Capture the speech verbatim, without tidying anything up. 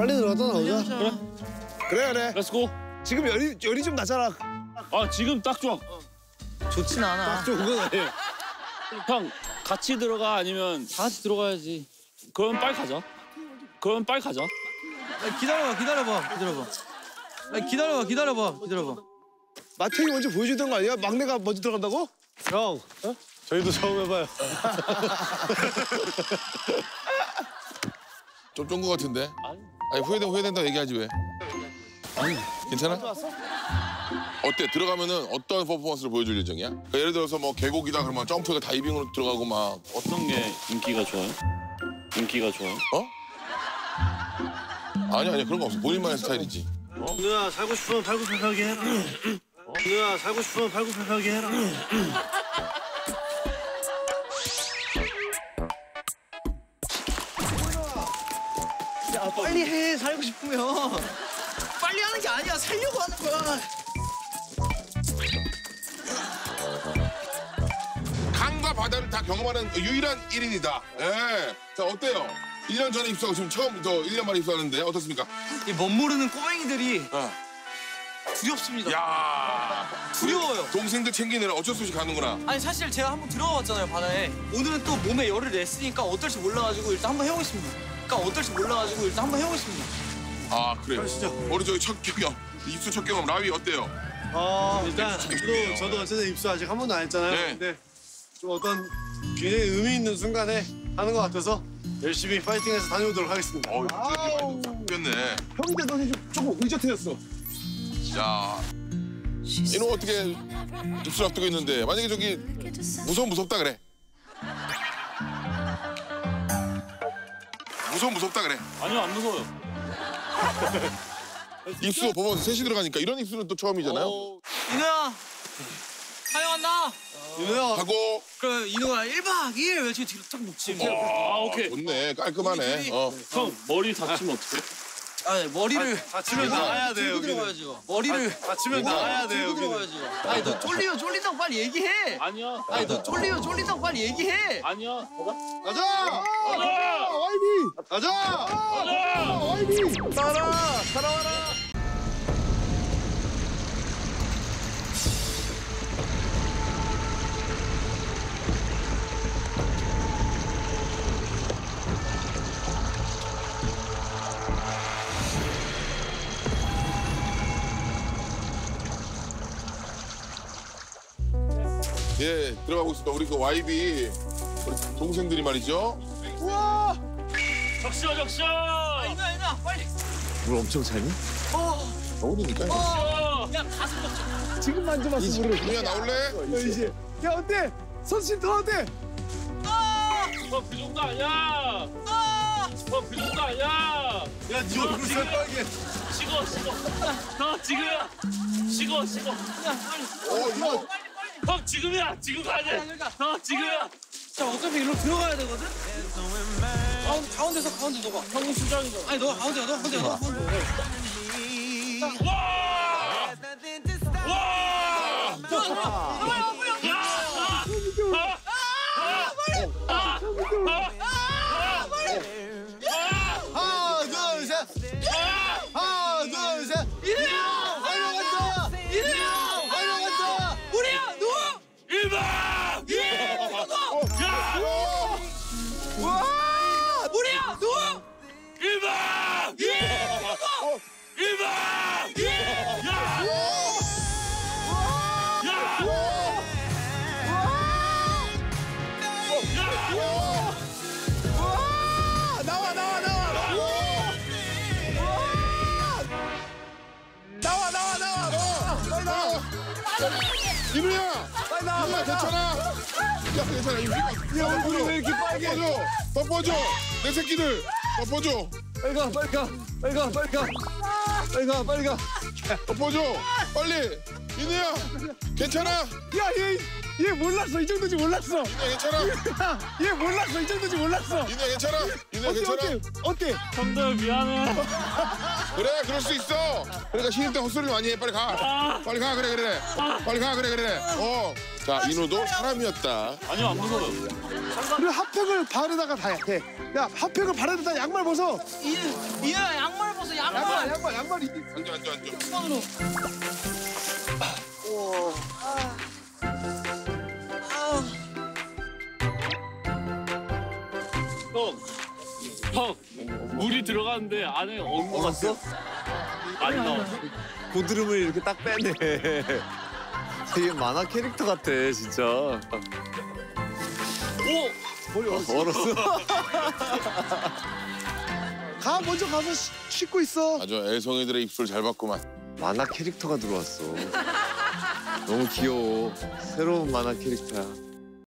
빨리 들어갔다 나오자. 그래. 그래 그래. 렛츠고. 지금 열이 열이 좀 나잖아. 아 지금 딱 좋아. 좋진 않아. 딱 좋은 건 아니에요. 형 같이 들어가 아니면 다 같이 들어가야지. 그럼 빨리 가자. 그럼 빨리 가자. 아니, 기다려봐 기다려봐 기다려봐. 아니, 기다려봐 기다려봐 기다려봐. 마태이 먼저 보여주던 거 아니야? 막내가 먼저 들어간다고? 형, 어? 저희도 처음 해봐요. 좀 쫀 거 같은데? 아니. 아니 후회된 후회된다고 얘기하지 왜? 아니. 괜찮아? 어때? 들어가면은 어떤 퍼포먼스를 보여줄 예정이야? 그러니까 예를 들어서 뭐 계곡이다 그러면 점프가 다이빙으로 들어가고 막 어떤 게 인기가 좋아요? 인기가 좋아요? 어? 아니 아니 그런 거 없어. 본인만의 스타일이지. 어? 누나 살고 싶으면 팔굽혀펴기 해라. 어? 누나 살고 싶으면 팔굽혀펴기 해라. 야 빨리 해 살고 싶으면. 빨리 하는 게 아니야 살려고 하는 거야. 강과 바다를 다 경험하는 유일한 일 인이다. 예. 자 어때요? 일 년 전에 입사하고 지금 처음 저 일 년 만에 입사하는데 어떻습니까? 이 멋모르는 꼬맹이들이 어. 두렵습니다. 야. 두려워요. 동생들 챙기느라 어쩔 수 없이 가는구나. 아니 사실 제가 한번 들어가봤잖아요 바다에. 오늘은 또 몸에 열을 냈으니까 어떨지 몰라가지고 일단 한번 해보겠습니다. 그러니까 어떨지 몰라가지고 일단 한번 해보겠습니다. 아 그래요? 가시죠. 우리 저기 첫 경험 입수 첫 경험 라위 어때요? 어, 일단 저도 저도 어쨌든 입수 아직 한 번도 안 했잖아요. 네. 근데 좀 어떤 굉장히 의미 있는 순간에 하는 것 같아서 열심히 파이팅해서 다녀오도록 하겠습니다. 어, 이거 바뀌었네. 형인데 너는 좀 조금 의젓해졌어. 자, 이놈 어떻게 입술 앞두고 있는데 만약에 저기 무서워 무섭다 그래. 무서워 무섭다 그래. 아니요 안 무서워요. 입수 보면 셋이 들어가니까 이런 입수는 또 처음이잖아요. 이노야 하여왔나? 윤호야. 하고 그럼 이노야 일 박 이 일 외치고 뒤로 딱 놓지. 아 오케이. 좋네 깔끔하네. 어. 형 머리 다치면 어떡해? 아 머리를 다치면 나가야 돼 들고 여기는. 들어가야죠. 머리를 다치면 나가야 돼 들고 여기는. 들어가야죠. 아니 너 쫄리면 쫄린다고 빨리 얘기해. 아니야. 아니 너 쫄리면 쫄린다고 빨리 얘기해. 아니야. 가자. 가자. 와이비. 가자. 가자. 와이비. 따라 따라와라. 예 들어가고 있습니다. 우리 그 와이비 우리 동생들이 말이죠. 우와. 적셔 적셔. 이노야 이노야 빨리. 물 엄청 차니? 어. 겨울이니까. 적셔. 야 가슴 벅차. 지금 만져봤어 물을. 누야 나올래? 야, 이제. 야 어때? 선신 더 어때? 너그 정도 아니야. 너그 정도 아니야. 야, 네 얼굴 새빨개. 식어 식어. 너 지금이야. 식어 식어. 어 이거 형 지금이야. 지금 가야 돼. 너 지금이야. 자 어차피 일로 들어가야 되거든. 가운데 가운데서 가운데 넣어봐. 형이 수장이잖아. 아니 너 가운데 너 가운데 너 가운데. 와! 와! 뭐야 뭐야. 야! 아! 아! 하나, 둘, 셋. 하나, 둘, 셋. 이리야. 활용한다. 이리야. 활용한다. 우리야 누워. 일박! 예. 야! 와! 우리야 누워. 일박! 예. 일박! 야! 야! 나와, 나와, 나와. 나와, 나와, 나와. 빨리 나와. 이누야. 빨리 나와. 이누야 괜찮아? 야 괜찮아 이거 야, 얼굴이 왜 이렇게 빨개? 덮어줘 덮어줘 내 새끼들 덮어줘 빨리 가, 빨리 가. 빨리 가, 빨리 가. 빨리 가, 빨리 가. 덮어줘 빨리 이누야 괜찮아? 야, 얘, 얘 몰랐어. 이 정도지 몰랐어. 이누야 괜찮아? 야, 얘 몰랐어. 이 정도지 몰랐어. 이누야 괜찮아? 이누야 어때, 괜찮아? 어때? 어때? 형들 미안해. 그래 그럴 수 있어 그러니까 신입 때 헛소리를 많이 해 빨리 가 빨리 가 그래 그래 빨리 가 그래 그래 어자 인우도 사람이었다 아니요 안 무서워요. 그리고 핫팩을 발에다가 다 해. 야, 핫팩을 발에다가 양말 벗어. 이 이야 양말 양말 양말이. 앉아 앉아 앉아. 형, 형, 물이 들어가는데 안에 엉거 같어? 안 나와. 고드름을 이렇게 딱 빼네. 되게 만화 캐릭터 같아 진짜. 오! 얼었어? 가 먼저 가서 씻- 씻고 있어. 아주 애송이들의 입술 잘 봤구만. 만화 캐릭터가 들어왔어. 너무 귀여워. 새로운 만화 캐릭터야.